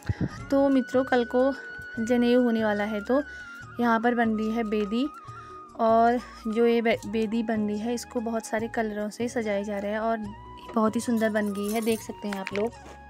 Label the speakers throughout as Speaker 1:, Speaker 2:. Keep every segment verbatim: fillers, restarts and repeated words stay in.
Speaker 1: तो मित्रों कल को जनेऊ होने वाला है, तो यहाँ पर बन रही है बेदी। और जो ये बेदी बन रही है इसको बहुत सारे कलरों से सजाया जा रहा है और बहुत ही सुंदर बन गई है, देख सकते हैं आप लोग।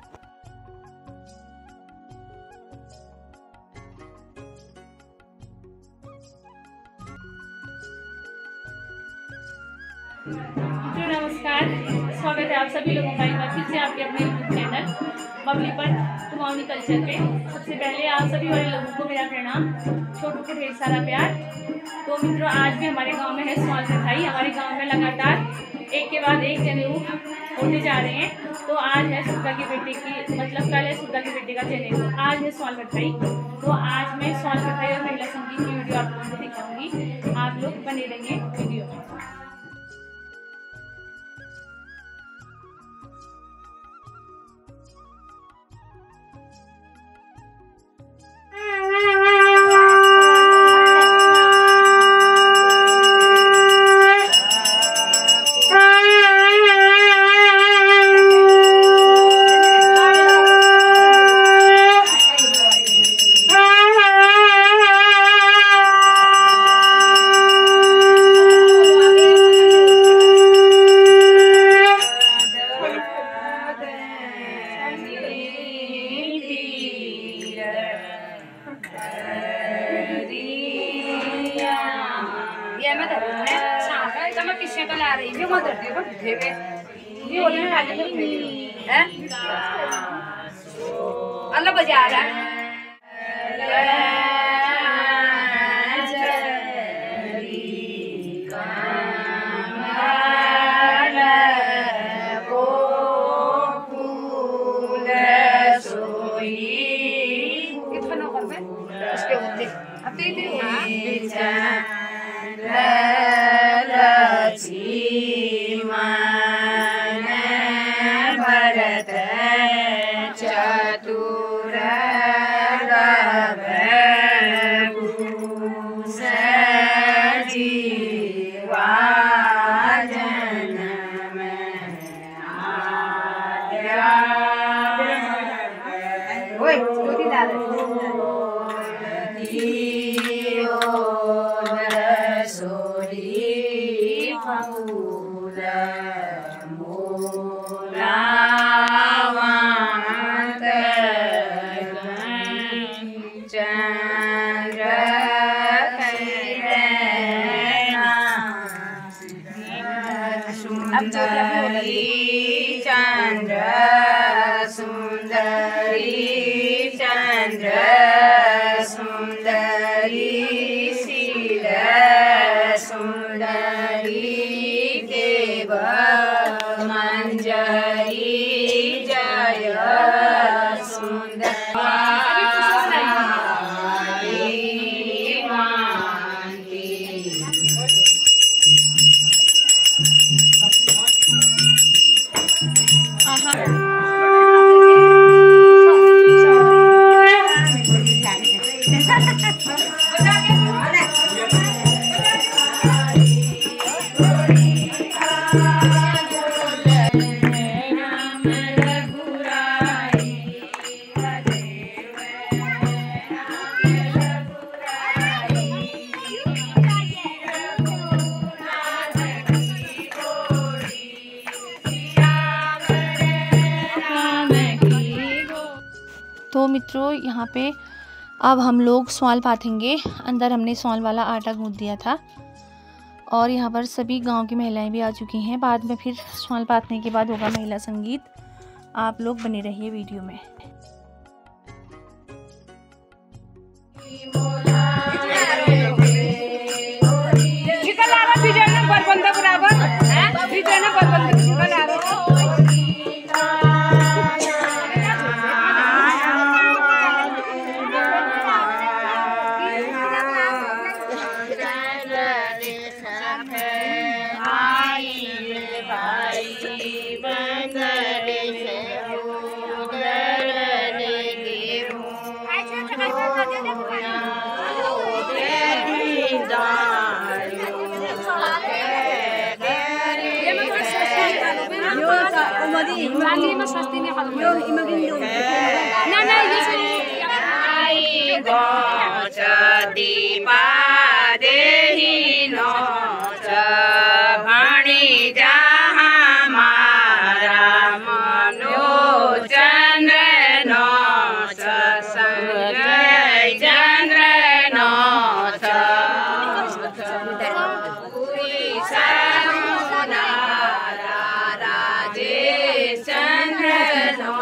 Speaker 1: नमस्कार, स्वागत है आप सभी लोगों का एक बार फिर से आपके अपने यूट्यूब चैनल बबली पर कुमाऊनी कल्चर पे। सबसे पहले आप सभी वाले लोगों को मेरा प्रणाम, छोटू को ढेर सारा प्यार। तो मित्रों आज भी हमारे गांव में है स्वाल मिठाई। हमारे गांव में लगातार एक के बाद एक जनेऊ होते जा रहे हैं। तो आज है सुरगा की बेटी की, मतलब कल है सुरगा की बेटी का जनेऊ, आज है स्वाल मिठाई। तो आज मैं स्वाल मिठाई और महिला संगीत की वीडियो आप लोगों को दिखाऊंगी, आप लोग बने रहिए वीडियो में। तो ला रही है मदर दे बस देवे ये होने वाले हैं अल्लाह बजा रहा है। उसके ऊपर अब भरत चतुर जीवा जन्म सुंदरी चंद्र सुंदरी चंद्र सुंदरी शील सुंदरी देव मंजरी जय सुंदरी तो मित्रों यहाँ पे अब हम लोग स्वाल पाथेंगे। अंदर हमने स्वाल वाला आटा गूंथ दिया था और यहाँ पर सभी गांव की महिलाएं भी आ चुकी हैं। बाद में फिर स्वाल पाथने के बाद होगा महिला संगीत। आप लोग बने रहिए वीडियो में।
Speaker 2: Lagi mas pasti ni kalau yo imagino. Na na
Speaker 3: go chadi pa dehi no chhani jaha mara mano chandra no sanjay chandra no puri saruna rajesh chandra no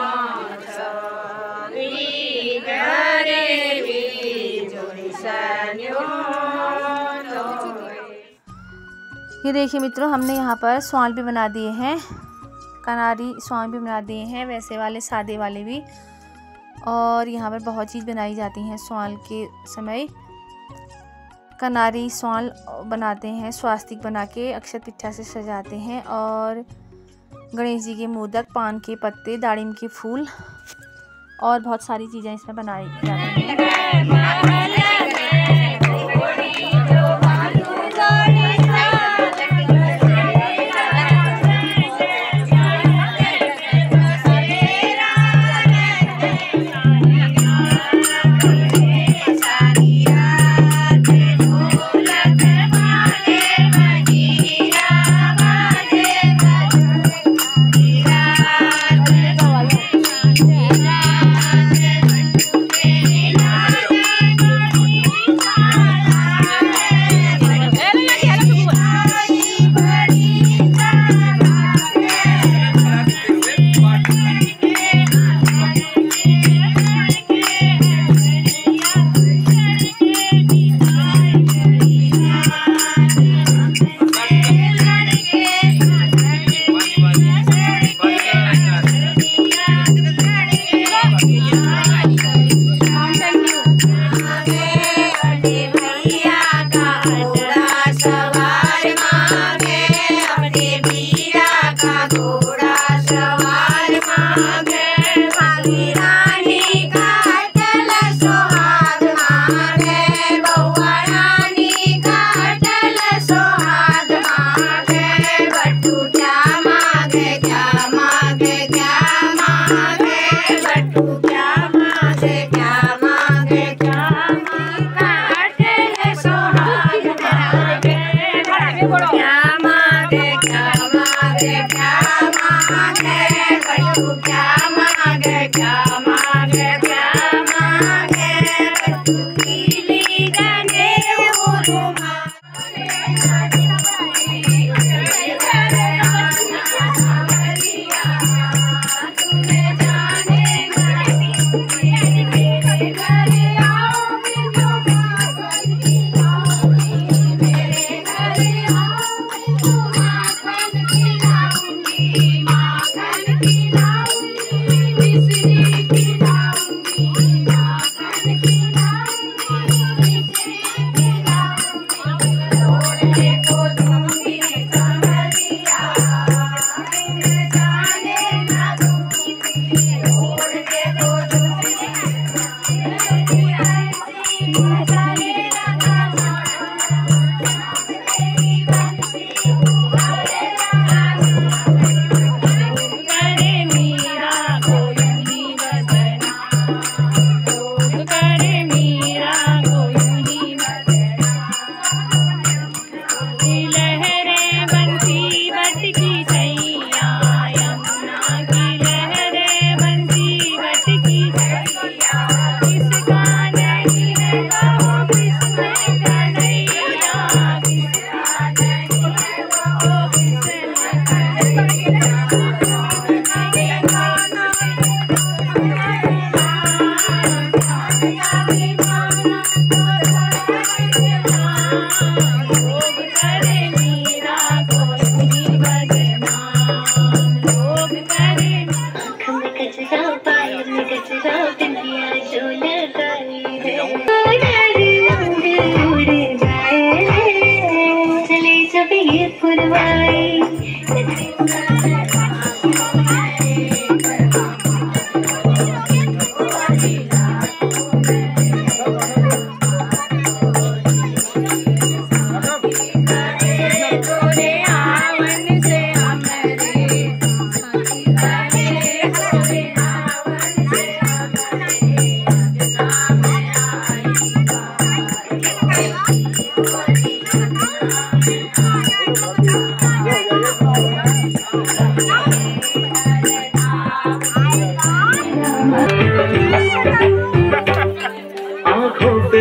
Speaker 1: ये देखिए मित्रों, हमने यहाँ पर स्वाल भी बना दिए हैं, कनारी स्वाल भी बना दिए हैं, वैसे वाले सादे वाले भी। और यहाँ पर बहुत चीज़ बनाई जाती हैं स्वाल के समय। कनारी स्वाल बनाते हैं, स्वास्तिक बना के अक्षत पिट्ठा से सजाते हैं। और गणेश जी के मोदक, पान के पत्ते, दाड़िम के फूल और बहुत सारी चीज़ें इसमें बनाई जाती हैं।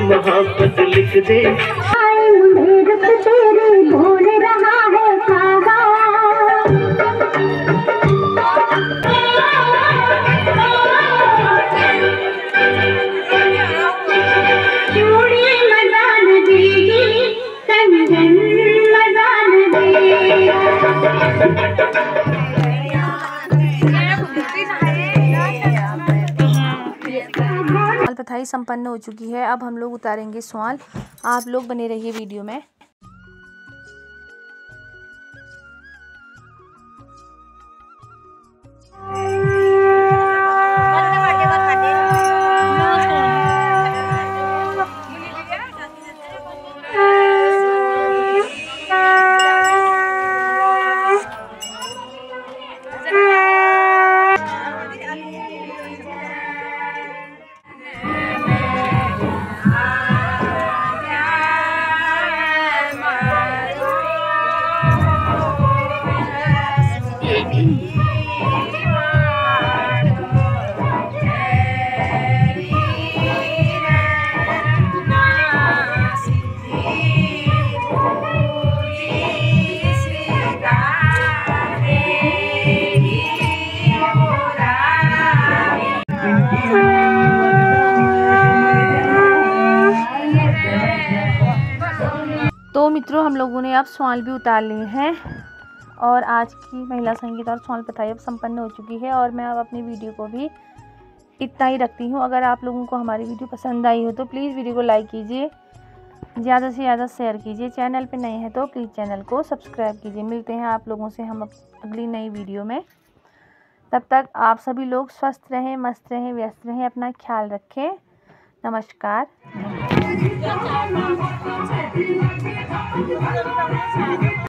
Speaker 4: में मोहब्बत लिख दे।
Speaker 5: मुझे रुक तेरे भूल रहा है खागा। चूड़ी मजान देगी, कंगन मजान देगा।
Speaker 6: पथाई संपन्न हो चुकी है। अब हम लोग उतारेंगे स्वाल। आप लोग बने रहिए वीडियो में। तो मित्रों, हम लोगों ने अब स्वाल भी उतार लिए हैं और आज की महिला संगीत और स्वाल पथाई अब संपन्न हो चुकी है। और मैं अब अपनी वीडियो को भी इतना ही रखती हूँ। अगर आप लोगों को हमारी वीडियो पसंद आई हो तो प्लीज़ वीडियो को लाइक कीजिए, ज़्यादा से ज़्यादा शेयर कीजिए। चैनल पे नए हैं तो प्लीज़ चैनल को सब्सक्राइब कीजिए। मिलते हैं आप लोगों से हम अगली नई वीडियो में। तब तक आप सभी लोग स्वस्थ रहें, मस्त रहें, व्यस्त रहें, अपना ख्याल रखें। नमस्कार।